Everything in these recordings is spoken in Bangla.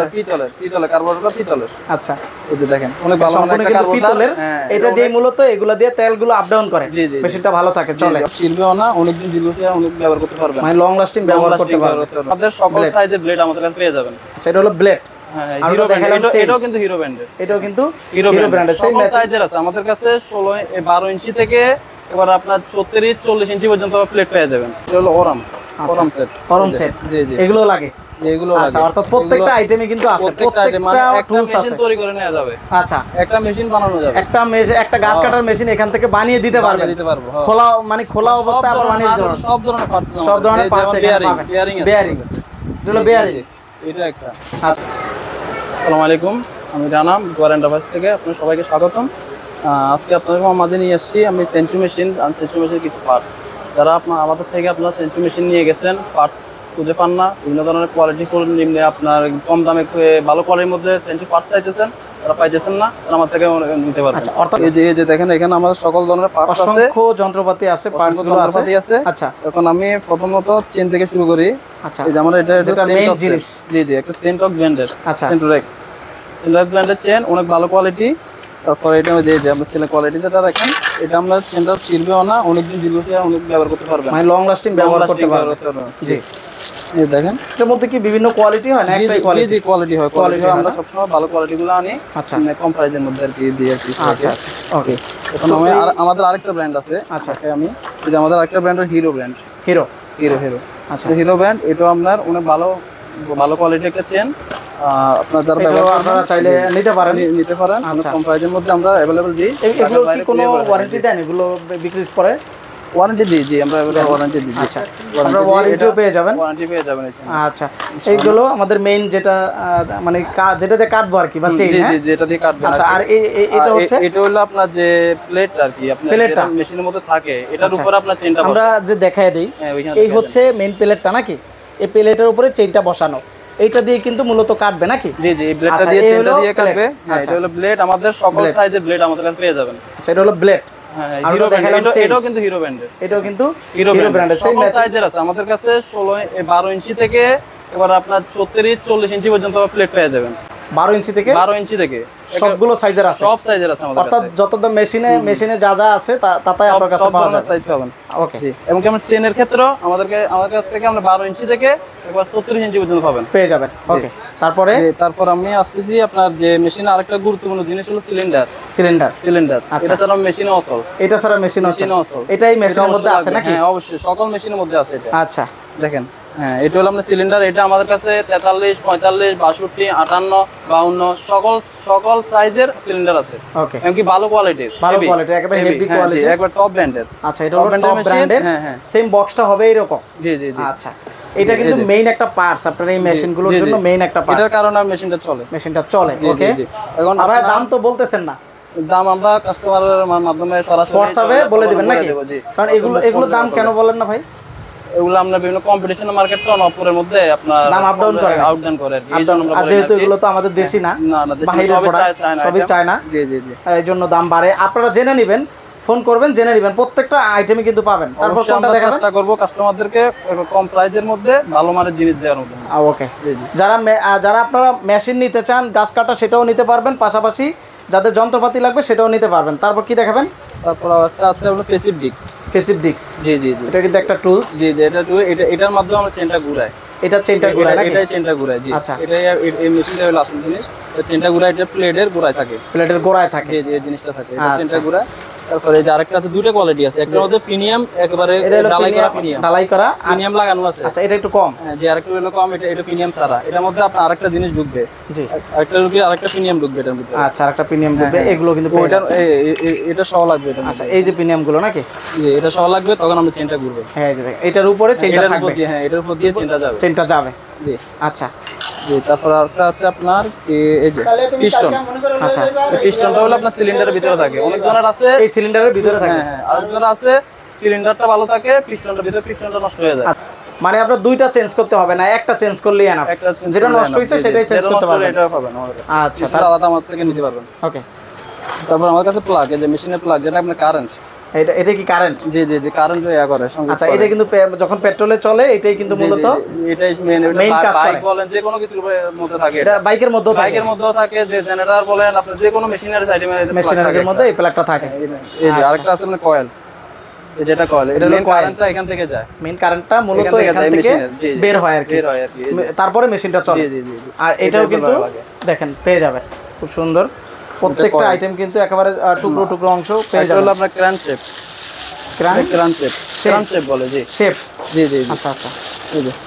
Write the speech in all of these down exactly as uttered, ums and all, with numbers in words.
পিতলের পিতলের কার্বোরেটর পিতলের। আচ্ছা এই যে দেখেন অনেক ভালো মানে একটা পিতলের, এটা দিয়ে মূলত এগুলা দিয়ে তেলগুলো আপ ডাউন করে, মেশিনটা ভালো থাকে, চলে, চিরবেও না, অনেকদিন দীর্ঘদিন অনেক ব্যবহার করতে পারবেন, মানে লং লাস্টিং ব্যবহার করতে পারবেন। আমাদের সকল সাইজের ব্লেড আমাদের কাছে পেয়ে যাবেন। আচ্ছা এটা হলো ব্লেড, হিরো ব্র্যান্ডের, এটাও কিন্তু হিরো ব্র্যান্ডের, এটাও কিন্তু হিরো ব্র্যান্ডের সেম সাইজের আছে আমাদের কাছে। ষোলো বারো ইঞ্চি থেকে এবার আপনার ছত্রিশ চল্লিশ ইঞ্চি পর্যন্ত প্লেট পেয়ে যাবেন। এটা হলো ওরাম ওরাম সেট, ওরাম সেট, জি জি এগুলো লাগে, এগুলো লাগে। আচ্ছা অর্থাৎ প্রত্যেকটা আইটেমে কিন্তু আছে, প্রত্যেকটা টুলস আছে, মেশিন তৈরি করে নেওয়া যাবে। আচ্ছা একটা মেশিন বানানো যাবে, একটা মেশিন, একটা গাছ কাটার মেশিন এখান থেকে বানিয়ে দিতে পারবেন, দিতে পারবো খোলা মানে খোলা অবস্থায় আবার বানিয়ে দিতে পারবেন। সব ধরনের পার্টস, সব ধরনের পার্টস বিয়ারিং বিয়ারিং আছে, বিয়ারিং এটা হলো বিয়ারিং, এটা একটা। আসসালামু আলাইকুম, আমি রানা জোয়ার এন্টারপ্রাইজ থেকে আপনাদের সবাইকে স্বাগতম। আজকে আপনাদের মাঝে নিয়ে এসেছি আমি সেঞ্চু মেশিন আর সেঞ্চু মেশিনের কিছু পার্টস। যারা আপনার আমাদের থেকে আপনার সেঞ্চু মেশিন নিয়ে গেছেন, পার্টস খুঁজে পান না, বিভিন্ন ধরনের কোয়ালিটি ফুল নিম্নে আপনার কম দামে ভালো কোয়ালিটির মধ্যে সেঞ্চু পার্টস চাইতেছেন, তারা পাইতেছেন না, তারা আমার থেকে নিতে পারবেন। এই যে এই যে দেখেন এখানে আমাদের সকল ধরনের পার্টস আছে, অসংখ্য যন্ত্রপাতি আছে, পার্টস গুলো আছে। আচ্ছা এখন আমি প্রথমত চেন থেকে শুরু করি। আচ্ছা এই যে আমরা এটা এটা মেইন জিনিস, জি জি একটা সেন্টক ব্র্যান্ডের, আচ্ছা সেন্টরেক্স সেন্টরেক্স ব্র্যান্ডের চেন, অনেক ভালো কোয়ালিটি। তারপর এটা যে যে আমরা চেনের কোয়ালিটিটা দেখেন, এটা আমরা চেনটা চিরবেও না, অনেকদিন দীর্ঘদিন অনেক ব্যবহার করতে পারবেন, মানে লং লাস্টিং ব্যবহার করতে পারবেন। জি এই দেখেন এটার মধ্যে কি বিভিন্ন কোয়ালিটি হয় না, একটাই কোয়ালিটি? জি কোয়ালিটি হয়, কোয়ালিটি আমরা সব সময় ভালো কোয়ালিটিগুলো আনি। আচ্ছা কম প্রাইসের মধ্যে আর কি দিয়ে আর কি। আচ্ছা ওকে, এখন আমি আমাদের আরেকটা ব্র্যান্ড আছে। আচ্ছা আমি এই যে আমাদের আরেকটা brand Hero brand, Hero Hero Hero আচ্ছা হিরো ব্র্যান্ড, এটা আপনার অনেক ভালো ভালো কোয়ালিটির একটা চেন। আপনারা যারা ব্যবহার আপনারা চাইলে নিতে পারেন নিতে পারেন কম প্রাইসের মধ্যে আমরা अवेलेबल দিই। এগুলো কি কোনো ওয়ারেন্টি দেন এগুলো বিক্রি করে? ওয়ারেন্টি দিই, জি আমরা ওয়ারেন্টি দিই। আচ্ছা আমরা ওয়ারেন্টিও পেয়ে যাবেন, ওয়ারেন্টি পেয়ে যাবেন। আচ্ছা এইগুলো আমাদের মেইন যেটা মানে যেটা দিয়ে কাটবো আর কি, বা চেইন, জি জি যেটা দিয়ে কাটবেন। আচ্ছা আর এটা হচ্ছে, এটা হলো আপনার যে প্লেট আর কি, আপনার যেটা মেশিনের মধ্যে থাকে, এটার উপর আপনার চেইনটা আমরা যে দেখায় দেই, এই হচ্ছে মেইন প্লেটটা নাকি, এই প্লেটের উপরে চেইনটা বসানো, এইটা দিয়ে কিন্তু মূলত কাটবে নাকি? জি জি এই ব্লেডটা দিয়ে চেনটা দিয়ে কাটবে। হ্যাঁ এটা হলো ব্লেড, আমাদের সকল সাইজের ব্লেড আমাদের কাছে পেয়ে যাবেন। আচ্ছা এটা হলো ব্লেড, হ্যাঁ হিরো ব্র্যান্ডের, এটাও কিন্তু হিরো ব্র্যান্ডের, এটাও কিন্তু হিরো ব্র্যান্ডের সেম সাইজের আছে আমাদের কাছে। ষোলো বারো ইঞ্চি থেকে এবার আপনার ছত্রিশ চল্লিশ ইঞ্চি পর্যন্ত প্লেট পেয়ে যাবেন। বারো ইঞ্চি থেকে বারো ইঞ্চি থেকে সবগুলো সাইজের আছে, সব সাইজের আছে আমাদের কাছে, অর্থাৎ যত মেশিনে মেশিনে যা যা আছে তাতাই আপনার কাছে পাওয়া যায়, সাইজ পাবেন। ওকে জি, এবং কি আমরা চেনের ক্ষেত্রেও আমাদেরকে আমাদের কাছ থেকে আমরা বারো ইঞ্চি থেকে একবার ছত্রিশ ইঞ্চি পর্যন্ত পাবেন, পেয়ে যাবেন। ওকে তারপরে তারপর আমি আসতেছি আপনার যে মেশিনে আরেকটা গুরুত্বপূর্ণ জিনিস হলো সিলিন্ডার, সিলিন্ডার সিলিন্ডার এটা ছাড়া মেশিনে অসল, এটা ছাড়া মেশিন অসল, এটাই মেশিনের মধ্যে আছে নাকি? হ্যাঁ অবশ্যই সকল মেশিনের মধ্যে আছে এটা। আচ্ছা দেখেন হ্যাঁ এটা হলো আপনার সিলিন্ডার, এটা আমাদের কাছে তেতাল্লিশ পঁয়তাল্লিশ বাষট্টি আটান্ন বাউন্ন সকল সকল সাইজের সিলিন্ডার আছে। ওকে এমনকি ভালো কোয়ালিটির, ভালো কোয়ালিটি একেবারে হেভি কোয়ালিটি, একবার টপ ব্র্যান্ডের। আচ্ছা এটা হলো টপ ব্র্যান্ডের, হ্যাঁ হ্যাঁ সেম বক্সটা হবে এরকম। জি জি জি আচ্ছা এটা কিন্তু মেইন একটা পার্টস আপনার এই মেশিনগুলোর জন্য, মেইন একটা পার্টস, এটার কারণে আর মেশিনটা চলে, মেশিনটা চলে। ওকে এখন আপনারা দাম তো বলতেছেন না, দাম আমরা কাস্টমারের মাধ্যমে সরাসরি হোয়াটসঅ্যাপে বলে দিবেন নাকি? কারণ এগুলো এগুলো দাম কেন বলেন না ভাই? এগুলো আমরা বিভিন্ন কম্পিটিশন মার্কেট তো অপরের মধ্যে আপনার দাম আপ ডাউন করে, আপ ডাউন করে আর এইজন্য আমরা, যেহেতু এগুলো তো আমাদের দেশি না, না না দেশি সবই চায়না, সবই চায়না, জি জি জি এইজন্য দাম বাড়ে। আপনারা জেনে নেবেন, ফোন করবেন, জেনে নেবেন, প্রত্যেকটা আইটেমই কিন্তু পাবেন। তারপর কোনটা দেখার চেষ্টা করব কাস্টমারদেরকে কম প্রাইসের মধ্যে ভালো মানের জিনিস দেওয়ার মধ্যে। ওকে যারা যারা আপনারা মেশিন নিতে চান, গাছ কাটা, সেটাও নিতে পারবেন, পাশাপাশি যাদের যন্ত্রপাতি লাগবে সেটাও নিতে পারবেন। তারপর কি দেখাবেন? তারপর একটা আছে আপনার প্যাসিভ ডিস্ক, প্যাসিভ ডিস্ক, জি জি জি এটা কিন্তু একটা টুলস, জি জি এটা এটা এটার মাধ্যমে আমরা চেনটা ঘুরাই, এটা চেনটা ঘুরাই নাকি? এটাই চেনটা ঘুরাই, জি আচ্ছা এটা এই মেশিনটা হলো আসল জিনিস, এটা চেনটা ঘুরাই, এটা প্লেটের গোড়ায় থাকে, প্লেটের গোড়ায় থাকে, জি জি এই জিনিসটা থাকে, এটা চেনটা ঘুরায়। তারপরে যে আরেকটা আছে, দুটো কোয়ালিটি আছে, একটার মধ্যে প্রিমিয়াম একেবারে ঢালাই করা, প্রিমিয়াম ঢালাই করা প্রিমিয়াম লাগানো আছে। আচ্ছা এটা একটু কম, হ্যাঁ যে আরেকটা হলো কম, এটা এটা প্রিমিয়াম ছাড়া, এটার মধ্যে আপনার আরেকটা জিনিস ঢুকবে, জি আরেকটা ঢুকবে, আরেকটা প্রিমিয়াম ঢুকবে এটার মধ্যে। আচ্ছা আরেকটা প্রিমিয়াম ঢুকবে, এগুলো কিন্তু এটা এটা সহ লাগবে এটা। আচ্ছা এই যে প্রিমিয়াম গুলো নাকি? জি এটা সহ লাগবে, তখন আমরা চেনটা ঘুরবে। হ্যাঁ এই যে এটার উপরে চেনটা থাকবে, হ্যাঁ এটার উপর দিয়ে চেনটা যাবে, চেনটা যাবে, জি আচ্ছা জি। তারপর আরেকটা আছে আপনার এই যে পিস্টন, আচ্ছা এই পিস্টনটা হলো আপনার সিলিন্ডারের ভিতরে থাকে, অনেক ধরনের আছে এই সিলিন্ডারের ভিতরে থাকে, হ্যাঁ আরেক ধরনের আছে সিলিন্ডারটা ভালো থাকে, পিস্টনটার ভিতরে পিস্টনটা নষ্ট হয়ে যায়। মানে আপনার দুইটা চেঞ্জ করতে হবে না, একটা চেঞ্জ করলেই এনাফ, যেটা নষ্ট হইছে সেটাই চেঞ্জ করতে পারবেন, এটা পাবেন আমাদের কাছে। আচ্ছা তাহলে আলাদা আমাদের থেকে নিতে পারবেন। ওকে তারপর আমার কাছে প্লাগ, এই যে মেশিনের প্লাগ, যেটা আপনার কারেন্ট, এটা এটা কি কারেন্ট? জি জি জি কারেন্ট ইয়া করে। আচ্ছা, এটা কিন্তু যখন পেট্রোলে চলে এটাই কিন্তু মূলত এটাই মেইন মেইন কাজ করে। বাইক বলেন যে কোনো কিছুর মধ্যে থাকে, এটা বাইকের মধ্যেও থাকে, বাইকের মধ্যেও থাকে, যে জেনারেটর বলেন আপনি যে কোনো মেশিনারি আইটেমের মেশিনারির মধ্যে এই প্লাগটা থাকে। এই যে আরেকটা আছে মানে কয়েল, এই যেটা কয়েল, এটা মেইন কারেন্টটা এখান থেকে যায়, মেইন কারেন্টটা মূলত এখান থেকে বের হয় আর কি, বের হয় আর কি, তারপরে মেশিনটা চলে। জি জি জি। আর এটাও কিন্তু দেখেন পেয়ে যাবেন খুব সুন্দর, প্রত্যেকটা আইটেম কিন্তু একেবারে টুকরো টুকরো অংশ পেয়ে যাবেন। এটা হলো আপনার crunch shape, crunch crunch shape, crunch shape বলে জি, শেপ জি জি। আচ্ছা আচ্ছা, এই যে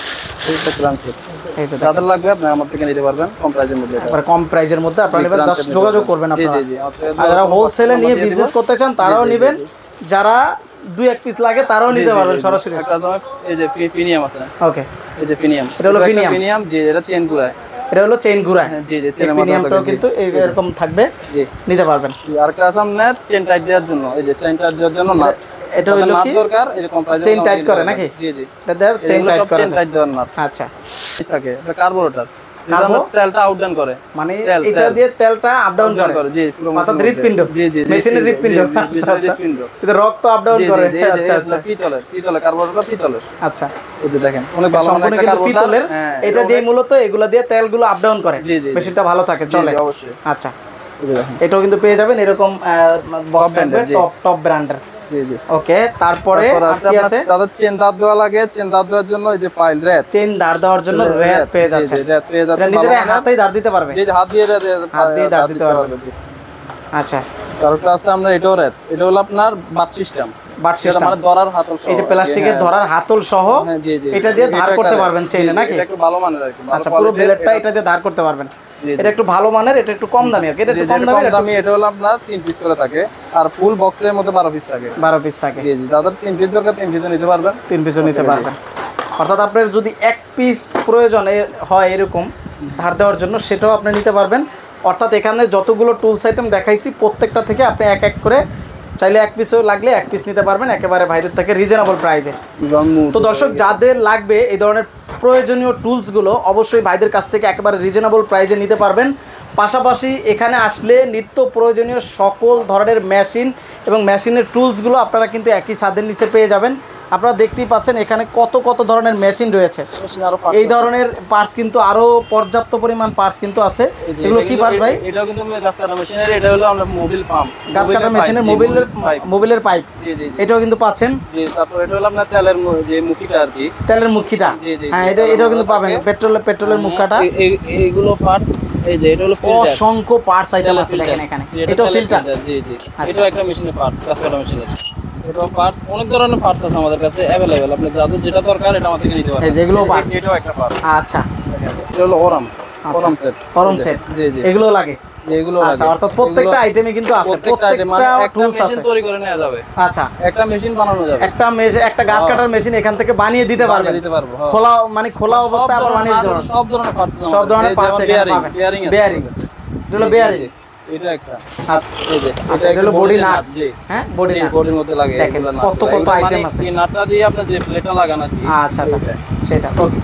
এটা ক্রাঞ্চ শেপ, এই যে যাদের লাগবে আপনি আমার থেকে নিতে পারবেন কম প্রাইসের মধ্যে, একবার কম প্রাইসের মধ্যে আপনারা নেবেন, জাস্ট যোগাযোগ করবেন আপনারা। জি জি। আর যারা হোলসেলে নিয়ে বিজনেস করতে চান তারাও নেবেন, যারা দুই এক পিস লাগে তারাও নিতে পারবেন সরাসরি। এই যে প্রিমিয়াম আছে, ওকে, এই যে প্রিমিয়াম, এটা হলো প্রিমিয়াম, প্রিমিয়াম জি, এটা চেইন ঘুরায়, এটা হলো চেইন ঘুরায়, জি জি, চেইন প্রিমিয়ামটাও কিন্তু এরকম থাকবে, জি নিতে পারবেন। আর ক্লাস আপনার চেইন টাইট দেওয়ার জন্য, এই যে চেইন টাইট দেওয়ার জন্য না, এটা হলো কি দরকার, এই যে কম প্রাইসে চেইন টাইট করে নাকি? জি জি, এটা দেব চেইন টাইট করে, চেইন টাইট দেওয়ার না। আচ্ছা, থাকে এটা কার্বোরেটর, এটা তেলটা আপ ডাউন করে, মানে এটা দিয়ে তেলটা আপ ডাউন করে, জি অর্থাৎ হৃদপিণ্ড, জি জি, মেশিনের হৃদপিণ্ড, আচ্ছা আচ্ছা, এটা রক্ত আপ ডাউন করে, আচ্ছা আচ্ছা, পিতলের পিতলের কার্বোরেটর পিতলের, আচ্ছা এই যে দেখেন অনেক ভালো মানে একটা কার্বোরেটর পিতলের, এটা দিয়ে মূলত এগুলা দিয়ে তেলগুলো আপ ডাউন করে, মেশিনটা ভালো থাকে, চলে অবশ্যই। আচ্ছা, এই যে দেখেন এটাও কিন্তু পেয়ে যাবেন এরকম বক্স ব্র্যান্ডের, টপ টপ ব্র্যান্ডের, জি জি। ওকে, তারপরে কি আছে? তাদের চেন দাঁত দেওয়া লাগে, চেন দাঁত দেওয়ার জন্য এই যে ফাইল র‍্যাপ, চেন দাঁড় দেওয়ার জন্য র‍্যাপ পেয়ে যাচ্ছে, জি র‍্যাপ পেয়ে যাচ্ছে, নিজেরা হাতেই দাঁড় দিতে পারবে, জি হাত দিয়ে হাত দিয়ে দাঁড় দিতে পারবে, আচ্ছা। তারপর আছে আমরা এটাও র‍্যাপ, এটা হলো আপনার বাট সিস্টেম, বাট সিস্টেম মানে ধরার হাতল সহ, এই যে প্লাস্টিকের ধরার হাতল সহ, এটা দিয়ে ধার করতে পারবেন চেইনে নাকি? এটা একটু ভালো মানের আর কি, আচ্ছা, পুরো ব্লেডটা এটা দিয়ে ধার করতে পারবেন, এটা একটু ভালো মানের, এটা একটু কম দামি আর কি, এটা একটু কম দামি দামি, এটা হলো আপনার তিন পিস করে থাকে, আর ফুল বক্সের মধ্যে বারো পিস থাকে, বারো পিস থাকে, জি জি। দাদা তিন পিস দরকার তিন পিসও নিতে পারবেন, তিন পিসও নিতে পারবেন, অর্থাৎ আপনার যদি এক পিস প্রয়োজন হয় এরকম ধার দেওয়ার জন্য, সেটাও আপনি নিতে পারবেন। অর্থাৎ এখানে যতগুলো টুলস আইটেম দেখাইছি প্রত্যেকটা থেকে আপনি এক এক করে চাইলে এক পিসও লাগলে এক পিস নিতে পারবেন একেবারে ভাইদের থেকে রিজনেবল প্রাইসে। তো দর্শক, যাদের লাগবে এই ধরনের প্রয়োজনীয় টুলসগুলো অবশ্যই ভাইদের কাছ থেকে একেবারে রিজনেবল প্রাইসে নিতে পারবেন। পাশাপাশি এখানে আসলে নিত্য প্রয়োজনীয় সকল ধরনের মেশিন এবং মেশিনের টুলসগুলো আপনারা কিন্তু একই ছাদের নিচে পেয়ে যাবেন। আপনারা দেখতেই পাচ্ছেন এখানে কত কত ধরনের মেশিন রয়েছে, এই ধরনের পার্টস কিন্তু আরো পর্যাপ্ত পরিমাণ পার্টস কিন্তু আছে। এগুলো কি পার্টস ভাই? এটাও কিন্তু গাছ কাটা মেশিনের, এটা হলো আমরা মোবিল পাম্প, গাছ কাটা মেশিনের মোবিলের মোবিলের পাইপ, এটাও কিন্তু পাচ্ছেন। জি, তারপর এটা হলো আপনার তেলের যে মুখিটা আর কি, তেলের মুখিটা, হ্যাঁ এটা এটাও কিন্তু পাবেন, পেট্রোলের পেট্রোলের মুখাটা, এইগুলো পার্টস, এই যে এটা হলো ফিল্টার, অসংখ্য পার্টস আইটেম আছে দেখেন এখানে, এটাও ফিল্টার, জি জি। এটাও একটা মেশিনের পার্টস, গাছ কাটা মেশিনের, এটা পার্টস, অনেক ধরনের পার্টস আছে আমাদের কাছে अवेलेबल, আপনি যাদের যেটা দরকার এটা আমাদের থেকে নিতে পারবেন, এই যেগুলো পার্টস, এটাও একটা পার্টস, আচ্ছা এটা হলো ওরাম, ওরাম সেট, ওরাম সেট, জি জি, এগুলো লাগে, এগুলো লাগে, আচ্ছা, অর্থাৎ প্রত্যেকটা আইটেমে কিন্তু আছে, প্রত্যেকটা টুলস আছে, মেশিন তৈরি করে নেওয়া যাবে, আচ্ছা একটা মেশিন বানানো যাবে, একটা মেশিন, একটা গাছ কাটার মেশিন এখান থেকে বানিয়ে দিতে পারবেন, দিতে পারবো, খোলা মানে খোলা অবস্থায় আপনি বানিয়ে দিতে পারবেন, সব ধরনের পার্টস, সব ধরনের পার্টস এখানে পাবেন, বেয়ারিং আছে, বেয়ারিং, এটা হলো বেয়ারিং, এটা একটা, আচ্ছা এই যে এটা হলো বডি নাট, জি হ্যাঁ বডি নাট, বডির মধ্যে লাগে, দেখেন কত কত আইটেম আছে, এই নাটটা দিয়ে আপনি যে প্লেটটা লাগান আর কি, আচ্ছা আচ্ছা সেটা।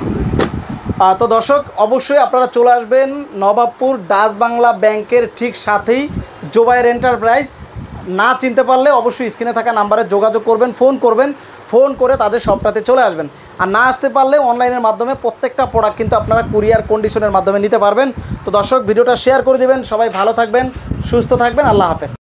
তো দর্শক, অবশ্যই আপনারা চলে আসবেন নবাবপুর ডাচ বাংলা ব্যাংকের ঠিক সাথেই জোবায়ের এন্টারপ্রাইজ। না চিনতে পারলে অবশ্যই স্ক্রিনে থাকা নাম্বারে যোগাযোগ করবেন, ফোন করবেন, ফোন করে তাদের শপটাতে চলে আসবেন। আর না আসতে পারলে অনলাইনের মাধ্যমে প্রত্যেকটা প্রোডাক্ট কিন্তু আপনারা কুরিয়ার কন্ডিশনের মাধ্যমে নিতে পারবেন। তো দর্শক, ভিডিওটা শেয়ার করে দেবেন, সবাই ভালো থাকবেন, সুস্থ থাকবেন, আল্লাহ হাফেজ।